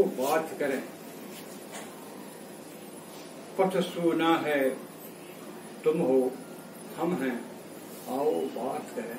बात करें। पथ सुना है तुम हो हम हैं, आओ बात करें।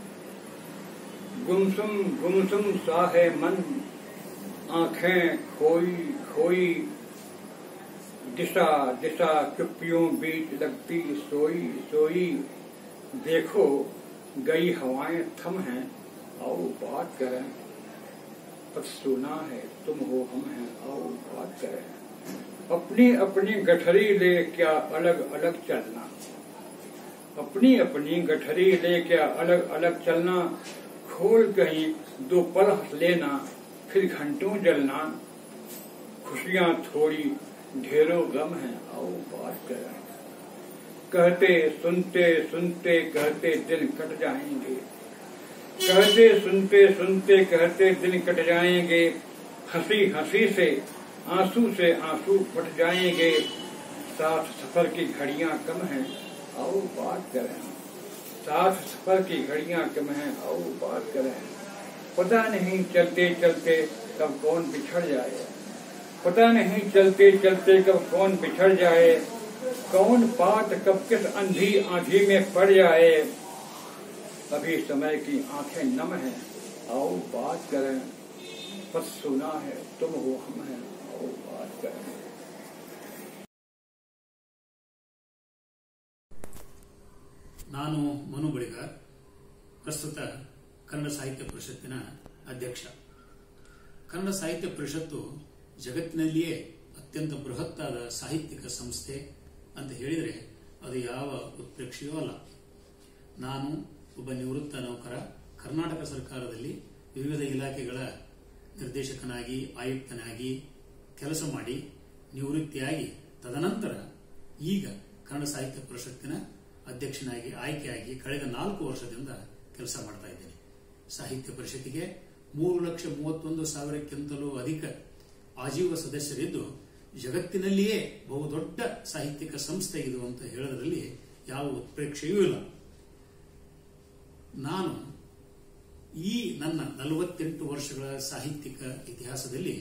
गुमसुम सा है मन, आंखें खोई खोई, दिशा दिशा चुप्पियों बीच लगती सोई सोई। देखो गई हवाएं थम हैं, आओ बात करें। पथ सुना है तुम हो हम हैं, आओ बात करें। अपनी अपनी गठरी ले क्या अलग अलग चलना, अपनी अपनी गठरी ले क्या अलग अलग चलना। खोल कहीं दो पल हंस लेना, फिर घंटों जलना। खुशियां थोड़ी ढेरों गम है, आओ बात करें। कहते सुनते सुनते कहते दिन कट जाएंगे, कहते सुनते सुनते कहते दिन कट जाएंगे। हंसी हंसी से आंसू फट जाएंगे। साथ सफर की घड़ियां कम हैं, आओ बात करें। साथ सफर की घड़ियां कम हैं, आओ बात करें। पता नहीं चलते चलते कब कौन बिछड़ जाए, पता नहीं चलते चलते कब कौन बिछड़ जाए। कौन बात कब किस अंधी आंधी में पड़ जाए। अभी समय की आंखें नम हैं, आओ बात करें। पथ सुना है तुम हो हम हैं, आओ बात करें। ನಾನು ಮನು ಬಳಿಗಾರ್, ಪ್ರಸ್ತುತ ಕನ್ನಡ ಸಾಹಿತ್ಯ ಪರಿಷತ್ತಿನ ಅಧ್ಯಕ್ಷ. ಕನ್ನಡ ಸಾಹಿತ್ಯ ಪರಿಷತ್ತು ಜಗತ್ತಿನಲ್ಲಿಯೇ ಅತ್ಯಂತ ಬೃಹತ್ತಾದ ಸಾಹಿತ್ಯಿಕ ಸಂಸ್ಥೆ ಅಂತ ಹೇಳಿದರೆ ಅದು ಯಾವ ಉತ್ಪ್ರೇಕ್ಷೆಯೂ ಅಲ್ಲ. ನಾನು ಒಬ್ಬ ನಿವೃತ್ತ ನೌಕರ, ಕರ್ನಾಟಕ ಸರ್ಕಾರದಲ್ಲಿ ವಿವಿಧ ಇಲಾಖೆಗಳ ನಿರ್ದೇಶಕನಾಗಿ ಆಯುಕ್ತನಾಗಿ ಕೆಲಸ ಮಾಡಿ ನಿವೃತ್ತಿಯಾಗಿ ತದನಂತರ ಈಗ ಕನ್ನಡ ಸಾಹಿತ್ಯ ಪರಿಷತ್ತಿನ ಅಧ್ಯಕ್ಷನಾಗಿ ಆಯ್ಕೆಯಾಗಿ ಕಳೆದ 4 ವರ್ಷದಿಂದ ಕೆಲಸ ಮಾಡ್ತಾ ಇದ್ದೇನೆ. ಸಾಹಿತ್ಯ ಪರಿಷತ್ತಿಗೆ 3,31,000ಕ್ಕಿಂತಲೂ ಅಧಿಕ ಆಜೀವ ಸದಸ್ಯರಿದ್ದು ಜಗತ್ತಿನಲ್ಲಿಯೇ ಬಹುದೊಡ್ಡ ಸಾಹಿತ್ಯಿಕ ಸಂಸ್ಥೆ ಇದು ಅಂತ ಹೇಳೋದ್ರಲ್ಲಿ ಯಾವ ಉತ್ಪ್ರೇಕ್ಷೆಯೂ ಇಲ್ಲ. ನಾನು ಈ ನನ್ನ 48 ವರ್ಷಗಳ ಸಾಹಿತ್ಯಿಕ ಇತಿಹಾಸದಲ್ಲಿ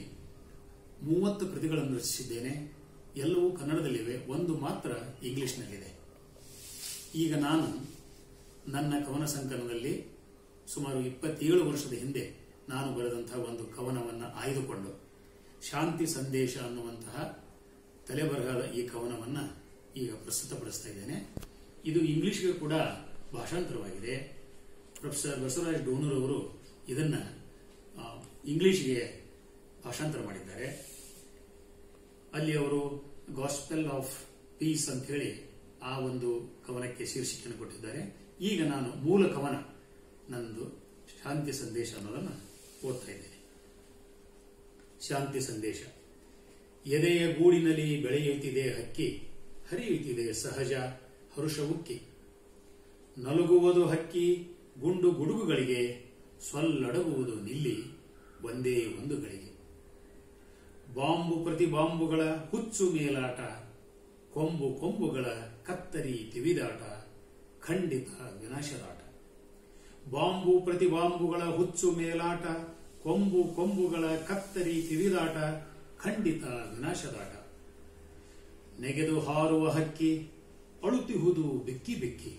30 ಕೃತಿಗಳನ್ನು ರಚಿಸಿದ್ದೇನೆ. ಎಲ್ಲವೂ ಕನ್ನಡದಲ್ಲಿವೆ, ಒಂದು ಮಾತ್ರ ಇಂಗ್ಲಿಷ್ನಲ್ಲಿದೆ. ಈಗ ನಾನು ನನ್ನ ಕವನ ಸಂಕಲನದಲ್ಲಿ ಸುಮಾರು 27 ವರ್ಷದ ಹಿಂದೆ ನಾನು ಬರೆದಂತಹ ಒಂದು ಕವನವನ್ನು ಆಯ್ದುಕೊಂಡು ಶಾಂತಿ ಸಂದೇಶ ಅನ್ನುವಂತಹ ತಲೆಬರಹದ ಈ ಕವನವನ್ನು ಈಗ ಪ್ರಸ್ತುತಪಡಿಸ್ತಾ ಇದ್ದೇನೆ. ಇದು ಇಂಗ್ಲಿಷ್ಗೆ ಕೂಡ ಭಾಷಾಂತರವಾಗಿದೆ. ಪ್ರೊಫೆಸರ್ ಬಸವರಾಜ್ ಡೋನೂರ್ ಅವರು ಇದನ್ನ ಇಂಗ್ಲಿಷ್ಗೆ ಭಾಷಾಂತರ ಮಾಡಿದ್ದಾರೆ. ಅಲ್ಲಿ ಅವರು ಗಾಸ್ಪೆಲ್ ಆಫ್ ಪೀಸ್ ಅಂತ ಹೇಳಿ ಆ ಒಂದು ಕವನಕ್ಕೆ ಶೀರ್ಷಿಕೆಯನ್ನು ಕೊಟ್ಟಿದ್ದಾರೆ. ಈಗ ನಾನು ಮೂಲ ಕವನ ನಂದು ಶಾಂತಿ ಸಂದೇಶ ಅನ್ನೋದನ್ನು ಓದ್ತಾ ಇದ್ದೇನೆ. ಶಾಂತಿ ಸಂದೇಶ. ಎದೆಯ ಗೂಡಿನಲ್ಲಿ ಬೆಳೆಯುತ್ತಿದೆ ಹಕ್ಕಿ, ಹರಿಯುತ್ತಿದೆ ಸಹಜ ಹರುಷವುಕ್ಕಿ. ನಲುಗುವುದು ಹಕ್ಕಿ ಗುಂಡು ಗುಡುಗುಗಳಿಗೆ, ಸ್ವಲ್ಲಡಗುವುದು ನಿಲ್ಲಿ ಒಂದೇ ಒಂದು ಗಳಿಗೆ. ಬಾಂಬು ಪ್ರತಿ ಬಾಂಬುಗಳ ಹುಚ್ಚು ಮೇಲಾಟ, ಕೊಂಬು ಕೊಂಬುಗಳ ಕತ್ತರಿ ತಿವಿದಾಟ, ಖಂಡಿತ ವಿನಾಶದಾಟ. ಬಾಂಬು ಪ್ರತಿ ಬಾಂಬುಗಳ ಹುಚ್ಚು ಮೇಲಾಟ, ಕೊಂಬು ಕೊಂಬುಗಳ ಕತ್ತರಿ ತಿವಿದಾಟ, ಖಂಡಿತ ವಿನಾಶದಾಟ. ನೆಗೆದು ಹಾರುವ ಹಕ್ಕಿ ಅಳುತಿಹುದು ಬಿಕ್ಕಿ ಬಿಕ್ಕಿ,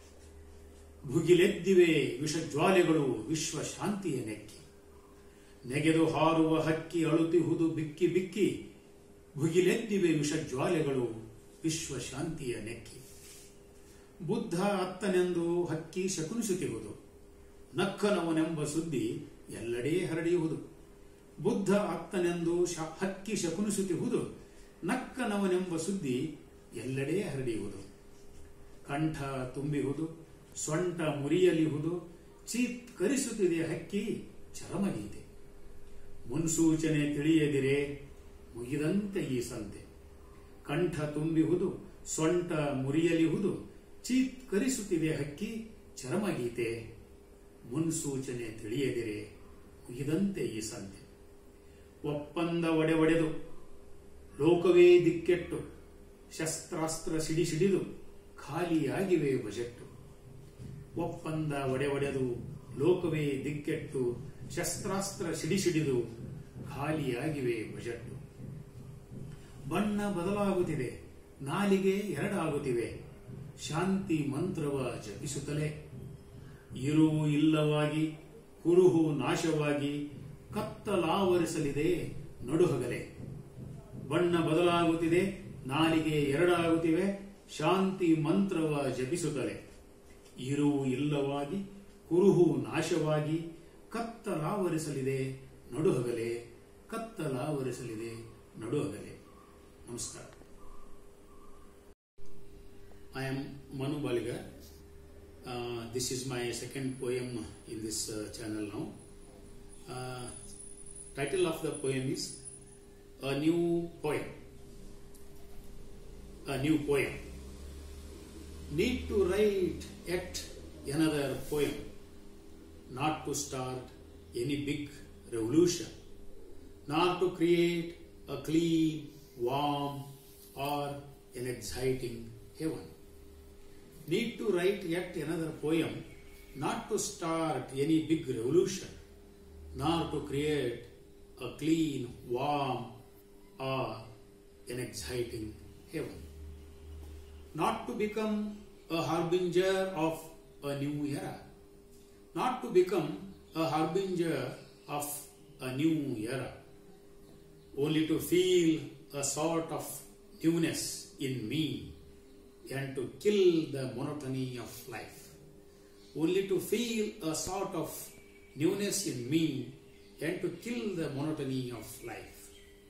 ಭುಗಿಲೆದ್ದಿವೆ ವಿಷಜ್ವಾಲೆಗಳು ವಿಶ್ವ ಶಾಂತಿಯ ನೆಕ್ಕಿ. ನೆಗೆದು ಹಾರುವ ಹಕ್ಕಿ ಅಳುತಿಹುದು ಬಿಕ್ಕಿ ಬಿಕ್ಕಿ, ಭುಗಿಲೆದ್ದಿವೆ ವಿಷಜ್ವಾಲೆಗಳು ವಿಶ್ವ ಶಾಂತಿಯ ನೆಕ್ಕಿ. ಬುದ್ಧ ಅತ್ತನೆಂದು ಹಕ್ಕಿ ಶಕುನಿಸುತ್ತಿರುವುದು, ನಕ್ಕನವನೆಂಬ ಸುದ್ದಿ ಎಲ್ಲೆಡೆ ಹರಡಿಯುವುದು. ಬುದ್ಧ ಅತ್ತನೆಂದು ಹಕ್ಕಿ ಶಕುನಿಸುತ್ತಿರುವುದು, ನಕ್ಕನವನೆಂಬ ಸುದ್ದಿ ಎಲ್ಲೆಡೆ ಹರಡಿಯುವುದು. ಕಂಠ ತುಂಬಿಹುದು, ಸೊಂಟ ಮುರಿಯಲಿಹುದು, ಚೀತ್ಕರಿಸುತ್ತಿದೆ ಹಕ್ಕಿ ಚರಮಗೀತೆ. ಮುನ್ಸೂಚನೆ ತಿಳಿಯದಿರೆ ಮುಗಿದಂತೆ ಈ ಸಂತೆ. ಕಂಠ ತುಂಬಿಹುದು, ಸೊಂಟ ಮುರಿಯಲಿಹುದು, ಚೀತ್ಕರಿಸುತ್ತಿದೆ ಹಕ್ಕಿ ಚರಮಗೀತೆ. ಮುನ್ಸೂಚನೆ ತಿಳಿಯದಿರೆ ಮುಗಿದಂತೆ ಈ ಸಂತೆ. ಒಪ್ಪಂದ ಒಡೆದು ಲೋಕವೇ ದಿಕ್ಕೆಟ್ಟು, ಶಸ್ತ್ರಾಸ್ತ್ರ ಸಿಡಿಸಿಡಿದು ಖಾಲಿಯಾಗಿವೆ ಬಜೆಟ್ಟು. ಒಪ್ಪಂದ ಒಡೆದು ಲೋಕವೇ ದಿಕ್ಕೆಟ್ಟು, ಶಸ್ತ್ರಾಸ್ತ್ರ ಸಿಡಿಸಿಡಿದು ಖಾಲಿಯಾಗಿವೆ ಬಜೆಟ್. ಬಣ್ಣ ಬದಲಾಗುತ್ತಿದೆ, ನಾಲಿಗೆ ಎರಡಾಗುತ್ತಿವೆ, ಶಾಂತಿ ಮಂತ್ರವ ಜಪಿಸುತ್ತಲೇ. ಇರುವು ಇಲ್ಲವಾಗಿ, ಕುರುಹು ನಾಶವಾಗಿ, ಕತ್ತಲಾವರಿಸಲಿದೆ ನಡುಹಗಲೇ. ಬಣ್ಣ ಬದಲಾಗುತ್ತಿದೆ, ನಾಲಿಗೆ ಎರಡಾಗುತ್ತಿವೆ, ಶಾಂತಿ ಮಂತ್ರವ ಜಪಿಸುತ್ತಲೇ. ಇರುವು ಇಲ್ಲವಾಗಿ, ಕುರುಹು ನಾಶವಾಗಿ, ಕತ್ತಲಾವರಿಸಲಿದೆ ನಡುಹಗಲೇ, ಕತ್ತಲಾವರಿಸಲಿದೆ ನಡುಹಗಲೇ. ನಮಸ್ಕಾರ. I am Manu Baligar. This is my second poem in this channel now. Title of the poem is A New Poem. A new poem. Need to write yet another poem, not to start any big revolution, not to create a clean, warm, or an exciting heaven. Need to write yet another poem, not to start any big revolution, nor to create a clean, warm, or an exciting heaven. Not to become a harbinger of a new era, not to become a harbinger of a new era, only to feel a sort of newness in me and to kill the monotony of life. Only to feel a sort of newness in me and to kill the monotony of life.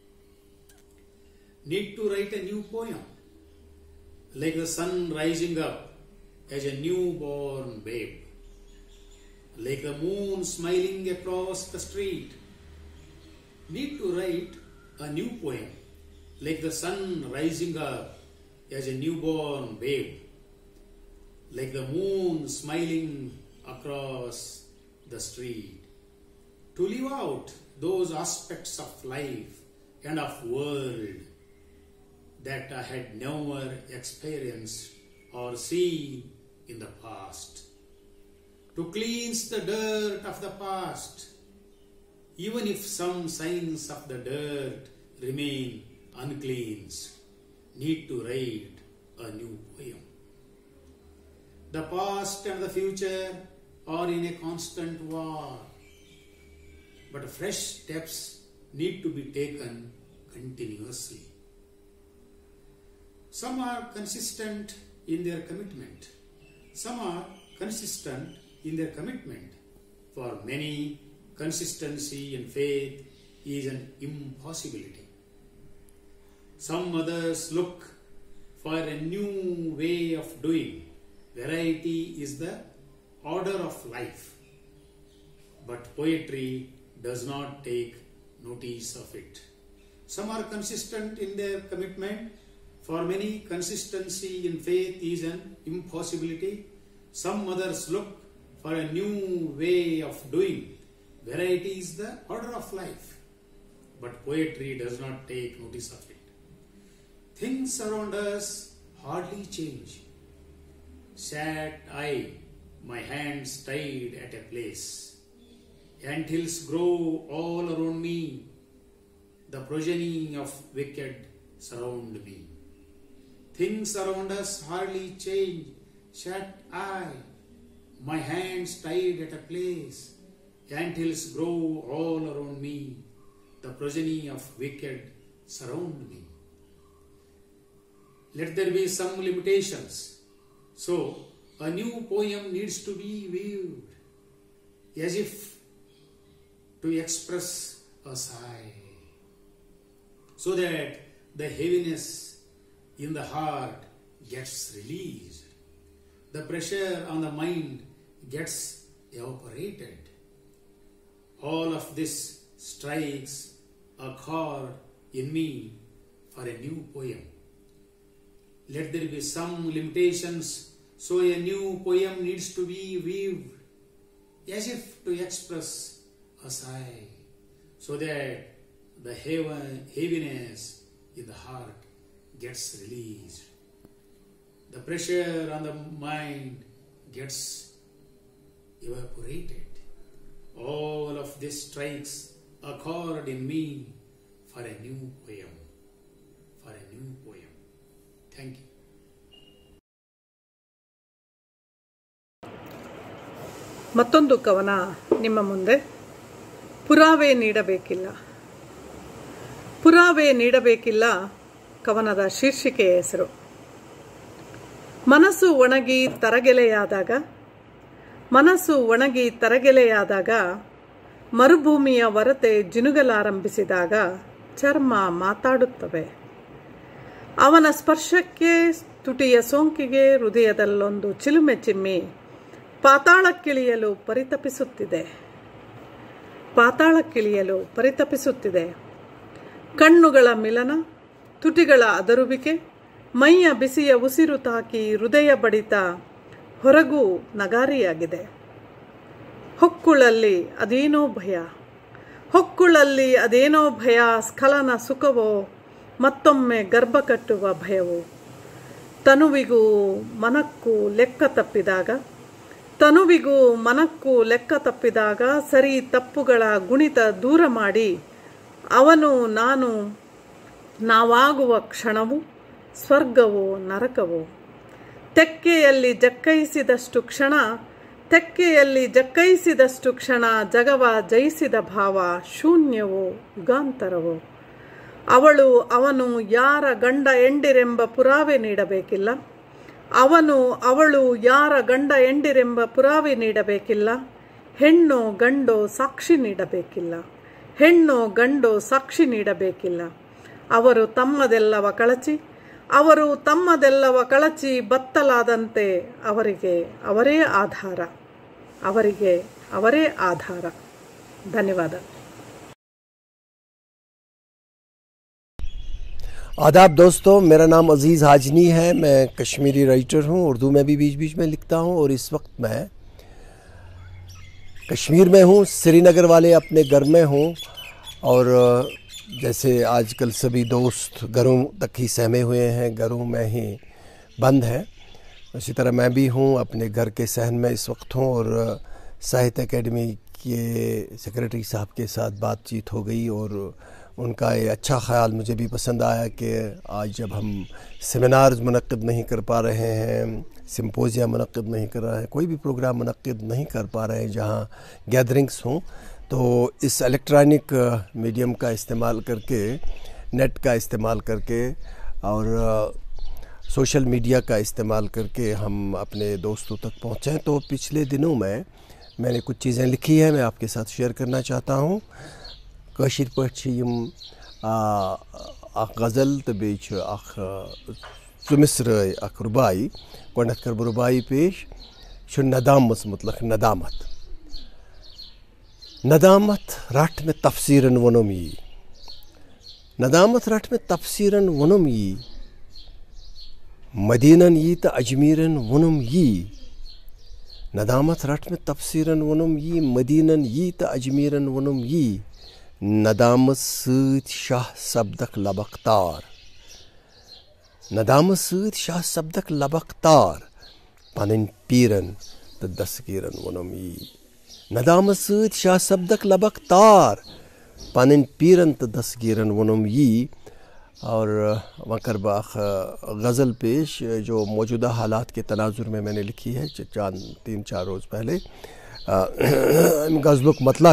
Need to write a new poem, like the sun rising up as a newborn babe, like the moon smiling across the street. Need to write a new poem, like the sun rising up as a newborn babe, like the moon smiling across the street. To live out those aspects of life and of world that I had never experienced or seen in the past. To cleanse the dirt of the past, even if some signs of the dirt remain uncleansed. Need to write a new poem. The past and the future are in a constant war, but fresh steps need to be taken continuously. Some are consistent in their commitment. Some are consistent in their commitment. For many, consistency in faith is an impossibility. Some others look for a new way of doing. Variety is the order of life. But poetry does not take notice of it. Some are consistent in their commitment. For many, consistency in faith is an impossibility. Some others look for a new way of doing. Variety is the order of life. But poetry does not take notice of it. Things around us hardly change. Sat I, my hands tied at a place. Anthills grow all around me. The progeny of wicked surround me. Things around us hardly change. Sat I, my hands tied at a place. Anthills grow all around me. The progeny of wicked surround me. Let there be some limitations. So, a new poem needs to be viewed as if to express a sigh, so that the heaviness in the heart gets released. The pressure on the mind gets evaporated. All of this strikes a chord in me for a new poem. Let there be some limitations, so a new poem needs to be weaved as if to express a sigh, so that the heaviness in the heart gets released. The pressure on the mind gets evaporated. All of this strikes a chord in me for a new poem. For a new poem. Thank you. ಮತ್ತೊಂದು ಕವನ ನಿಮ್ಮ ಮುಂದೆ. ಪುರಾವೆ ನೀಡಬೇಕಿಲ್ಲ. ಪುರಾವೆ ನೀಡಬೇಕಿಲ್ಲ ಕವನದ ಶೀರ್ಷಿಕೆಯ ಹೆಸರು. ಮನಸ್ಸು ಒಣಗಿ ತರಗೆಲೆಯಾದಾಗ ಮರುಭೂಮಿಯ ಹೊರತೆ ಜಿನುಗಲಾರಂಭಿಸಿದಾಗ ಚರ್ಮ ಮಾತಾಡುತ್ತವೆ. ಅವನ ಸ್ಪರ್ಶಕ್ಕೆ, ತುಟಿಯ ಸೋಂಕಿಗೆ ಹೃದಯದಲ್ಲೊಂದು ಚಿಲುಮೆ ಚಿಮ್ಮಿ ಪಾತಾಳಕ್ಕಿಳಿಯಲು ಪರಿತಪಿಸುತ್ತಿದೆ. ಕಣ್ಣುಗಳ ಮಿಲನ, ತುಟಿಗಳ ಅದರುವಿಕೆ, ಮೈಯ ಬಿಸಿಯ ಉಸಿರು ತಾಕಿ ಹೃದಯ ಬಡಿತ ಹೊರಗೂ ನಗಾರಿಯಾಗಿದೆ. ಹೊಕ್ಕುಳಲ್ಲಿ ಅದೇನೋ ಭಯ, ಸ್ಖಲನ ಸುಖವೋ ಮತ್ತೊಮ್ಮೆ ಗರ್ಭ ಕಟ್ಟುವ ಭಯವು. ತನುವಿಗೂ ಮನಕ್ಕೂ ಲೆಕ್ಕ ತಪ್ಪಿದಾಗ ಸರಿ ತಪ್ಪುಗಳ ಗುಣಿತ ದೂರ ಮಾಡಿ ಅವನು ನಾನು ನಾವಾಗುವ ಕ್ಷಣವು ಸ್ವರ್ಗವೋ ನರಕವೋ. ತೆಕ್ಕೆಯಲ್ಲಿ ಜಕ್ಕೈಸಿದಷ್ಟು ಕ್ಷಣ ಜಗವ ಜಯಿಸಿದ ಭಾವ ಶೂನ್ಯವೋ ಯುಗಾಂತರವೋ. ಅವನು ಯಾರ ಗಂಡ ಎಂಡಿರೆಂಬ ಪುರಾವೆ ನೀಡಬೇಕಿಲ್ಲ. ಅವಳು ಯಾರ ಗಂಡ ಎಂಡಿರೆಂಬ ಪುರಾವೆ ನೀಡಬೇಕಿಲ್ಲ. ಹೆಣ್ಣೋ ಗಂಡೋ ಸಾಕ್ಷಿ ನೀಡಬೇಕಿಲ್ಲ. ಅವರು ತಮ್ಮದೆಲ್ಲವ ಕಳಚಿ ಬತ್ತಲಾದಂತೆ ಅವರಿಗೆ ಅವರೇ ಆಧಾರ. ಧನ್ಯವಾದ. आदाब दोस्तों, मेरा नाम अज़ीज़ हाजनी है। मैं कश्मीरी राइटर हूँ, उर्दू में भी बीच बीच में लिखता हूँ और इस वक्त मैं कश्मीर में हूँ, श्रीनगर वाले अपने घर में हूँ। और जैसे आजकल सभी दोस्त घरों तक ही सहमे हुए हैं, घरों में ही बंद हैं, उसी तरह मैं भी हूँ, अपने घर के सहन में इस वक्त हूँ। और साहित्य अकेडमी के सेक्रेटरी साहब के साथ बातचीत हो गई और उनका ये अच्छा ख़्याल मुझे भी पसंद आया कि आज जब हम सेमिनार्स मुनक़्क़िद नहीं कर पा रहे हैं, सिम्पोजिया मुनक़्क़िद नहीं कर रहे हैं, कोई भी प्रोग्राम मुनक़्क़िद नहीं कर पा रहे हैं जहाँ गैदरिंग्स हों, तो इस इलेक्ट्रॉनिक मीडियम का इस्तेमाल करके, नेट का इस्तेमाल करके और सोशल मीडिया का इस्तेमाल करके हम अपने दोस्तों तक पहुँचें। तो पिछले दिनों में मैंने कुछ चीज़ें लिखी हैं, मैं आपके साथ शेयर करना चाहता हूँ। कशीर पठ गज़ल तो बेच मिसर रुबाई गड कर रुबाई पेश नदामत मुतलक नदामत रट में तफसीरन वनुम यी नदामत रट में तफसीरन वनुम यी मदीनन यी तो अजमीरन वनुम यी नदामत रट में तफसीरन वनुम यी मदीनन यी तो अजमीरन वनुम यी नदामत सत शाह सब्दक लबख्तार नदामत सत शाह सब्दक लबख्तार पन पीरन तो दसगीरन वनुम यी नदामत सत शाह सब्दक लबख्तार पन पीरन तो दसगीरन वनुम यी। और वकर बाख गज़ल पेश जो मौजूदा हालात के तनाजुर में मैंने लिखी है 3-4 रोज़ पहले। गज़लुक मतला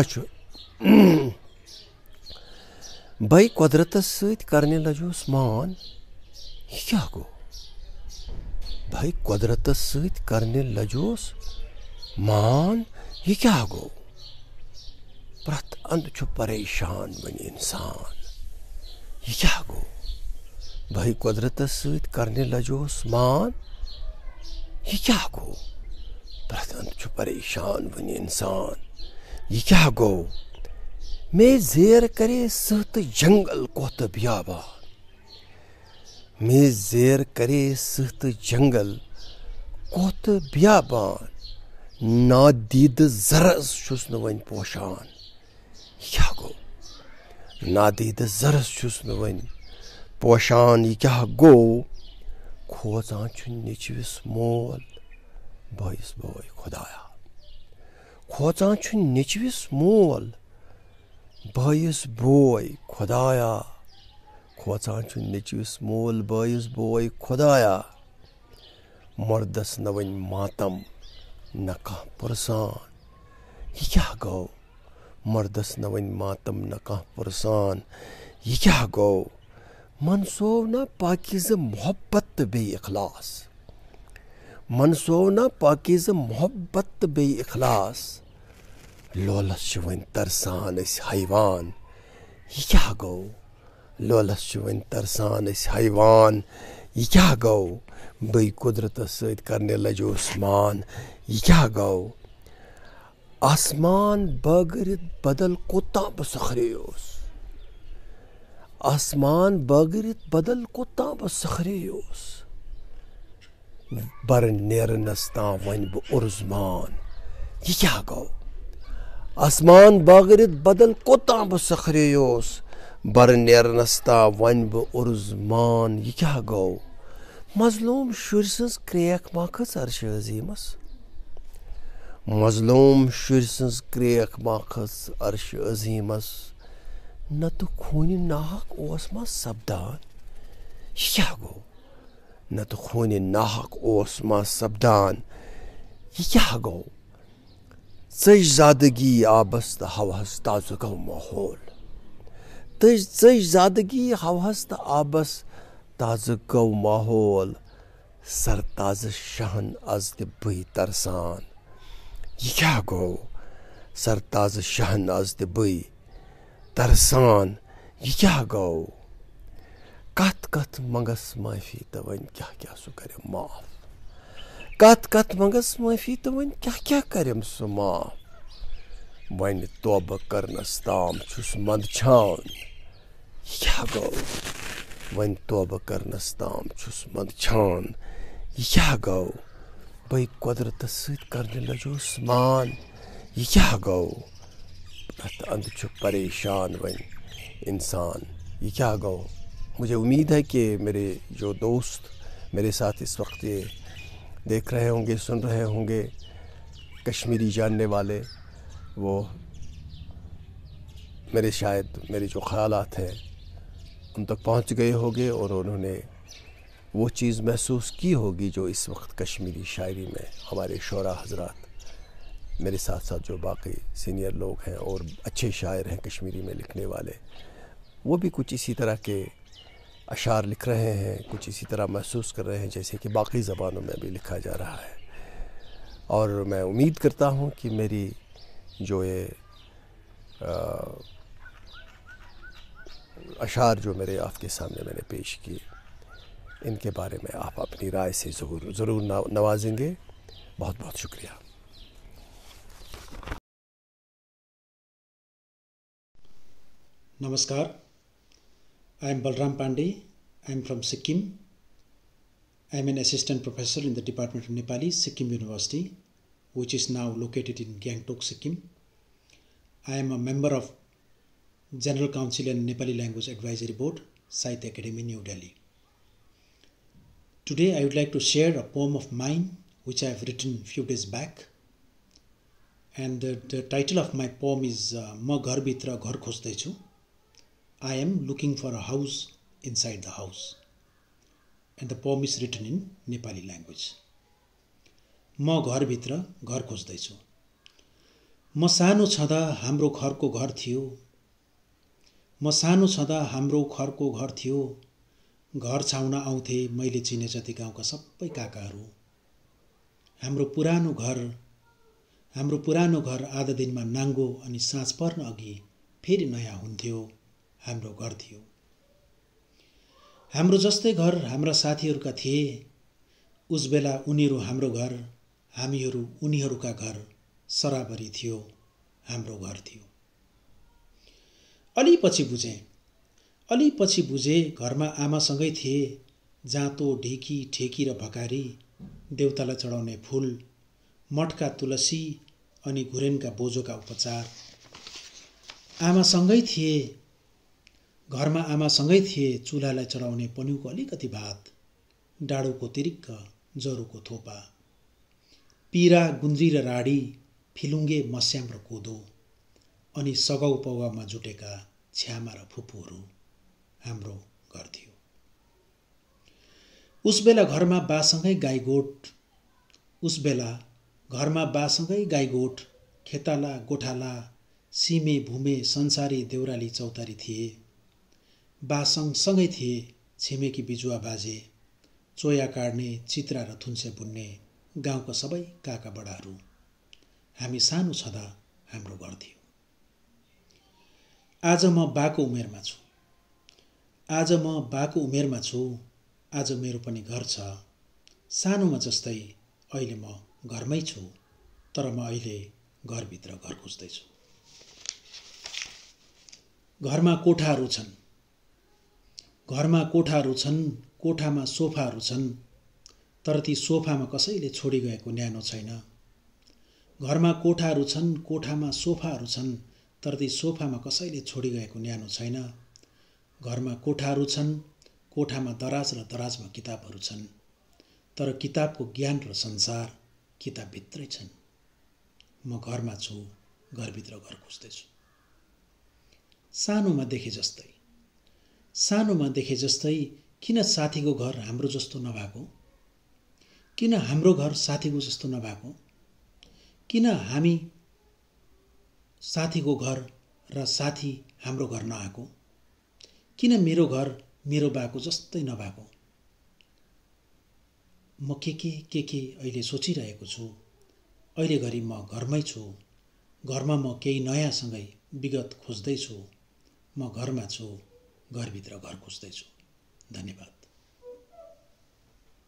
भाई कुदरत सत करने लजोस मान यह क्या गो भाई कुदरत सत करने लजोस मान यह क्या गो प्रत अंद छु परेशान बन इंसान यह क्या गो भाई कुदरत सत करने लजोस मान यह क्या गो प्रत अंद छु परेशान बन इंसान यह क्या गो मैं ज़ेर करे सहत जंगल कोत बियाबान मैं ज़ेर करे सहत जंगल कोत बियाबान नादीद ज़रस छुस न वन पोशान क्या गो नादीद ज़रस छुस न वन पोशान यह क्या गो खोजान छु निचविस मोल बॉयस बॉय खुदाया खोजान छु निचविस मोल Bhai's boy Khodaya Khochan chu nechius mol bhai's boy Khodaya Mardas navan matam Naka Pursan Ye kya go Mardas navan matam Naka Pursan Ye kya go Mansovna pakiz mohabbat be ikhlas Mansovna pakiz mohabbat be ikhlas Lolashuvan tarsan is hayvan Ye kya go Lolashuvan tarsan is hayvan Ye kya go Bhai kudrat said karne lajo usman Ye kya go Asman bagarit badal kota basakhrios Asman bagarit badal kota basakhrios Bar nernasta van bu urzman Ye kya go Asman bagarit badal kota basakhrios Bar nernasta van bu urzman Ye kya go Mazlum şursuz krek makas arşı azimas Mazlum şursuz krek makas arşı azimas Na to khuni nahak osma sabdan Ye kya go Na to khuni nahak osma sabdan Ye kya go Tejzadagi abasta havasta zugav mahol Tejzadagi havasta abas Tazgav mahol Sartaz shahan az de bhai tarsan Ye kya go Sartaz shahan az de bhai tarsan Ye kya go Kat kat mangas maafi tavan kya kya su kare maaf Kat kat mangas maafi tavan kya kya karem su maaf Vain toba karnastam chus mandchan Ye kya go Vain toba karnastam chus mandchan Ye kya go Bhai kudrat said karne lajo usman Ye kya go अंत छुप परेशान बन इंसान ये क्या गो मुझे उम्मीद है कि मेरे जो दोस्त मेरे साथ इस वक्त ये देख रहे होंगे सुन रहे होंगे कश्मीरी जानने वाले वो मेरे शायद मेरे जो ख़यालात हैं उन तक पहुंच गए होंगे और उन्होंने वो चीज़ महसूस की होगी जो इस वक्त कश्मीरी शायरी में हमारे शोरा हजरात मेरे साथ साथ जो बाकी सीनियर लोग हैं और अच्छे शायर हैं कश्मीरी में लिखने वाले वो भी कुछ इसी तरह के अशार लिख रहे हैं कुछ इसी तरह महसूस कर रहे हैं जैसे कि बाकी ज़बानों में भी लिखा जा रहा है और मैं उम्मीद करता हूँ कि मेरी जो ये अशार जो मेरे आपके सामने मैंने पेश किए इनके बारे में आप अपनी राय से ज़रूर नवाजेंगे बहुत बहुत शुक्रिया Namaskar, I am Balram Pandey. I am from Sikkim. I am an assistant professor in the Department of Nepali, Sikkim University, which is now located in Gangtok, Sikkim. I am a member of General Council and Nepali Language Advisory Board, Sahitya Academy, New Delhi. Today I would like to share a poem of mine which I have written a few days back. And the title of my poem is Ma Ghar Bhitra Ghar Khojtaichu. I am looking for a house inside the house. And the poem is written in Nepali language. Ma ghar bhitra ghar khojtaichu. म सानो छँदा हाम्रो घरको घर थियो म सानो छँदा हाम्रो घरको घर थियो घर छाउन आउँथे मैले चिने जति गाउँका सबै काकाहरू हाम्रो पुरानो घर आधा दिनमा नाङ्गो अनि साँझ पर्न अघि फेरि नयाँ हुन्थ्यो हाम्रो घर थियो हाम्रो जस्तै घर हाम्रा साथीहरूका थिए उसबेला उनीहरू हाम्रो घर हामीहरू उनीहरूका घर सराबरी थियो हाम्रो घर थियो अलि पछि बुझे घरमा आमासँगै थिए जाँतो ढेकी ठेकी र भकारी देवतालाई चढाउने फूल मठका तुलसी अनि घुरेनका बोजोका उपचार घरमा आमासँगै थिए चुल्हालाई चढाउने पन्युको अलिकति भात डाडुको तिरिक्क जरुको थोपा पिरा गुन्द्री र राडी फिलुङ्गे मस्याम र कोदो अनि सघाउ पगाउमा जुटेका छ्यामा र फुपूहरू हाम्रो घर थियो। उसबेला घरमा बासँगै गाईगोठ, खेताला गोठाला, सिमे भूमे संसारी देउराली चौतारी थिए। बासँगसँगै थिए छिमेकी बिजुवा बाजे, चोया काट्ने, चित्रा र थुन्से बुन्ने गाउँका सबै काका बडाहरू। हामी सानो छँदा हाम्रो घर थियो। आज म बाको उमेरमा छु। आज मेरो पनि घर छ। सानोमा जस्तै अहिले म घरमै छु, तर म अहिले घरभित्र घर खोज्दैछु। घरमा कोठाहरू छन्, कोठामा सोफाहरू छन्, तर ती सोफामा कसैले छोडी गएको न्यानो छैन। घरमा कोठाहरू छन्, कोठामा सोफाहरू छन्, तर ती सोफामा कसैले छोडी गएको न्यानो छैन। घरमा कोठाहरू छन्, कोठामा दराज र दराजमा किताबहरू छन्, तर किताबको ज्ञान र संसार किताबभित्रै छन्। म घरमा छु, घरभित्र घर खोज्दैछु। सानोमा देखे जस्तै किन साथीको घर हाम्रो जस्तो नभएको? किन हाम्रो घर साथीको जस्तो नभएको? किन हामी साथीको घर र साथी हाम्रो घर नआएको? किन मेरो घर मेरो बाको जस्तै नभएको? म के अहिले सोचिरहेको छु। अहिले घरि म घरमै छु। घरमा म केही नयाँसँगै विगत खोज्दैछु। म घरमा छु, घरभित्र घर खोज्दैछु। धन्यवाद।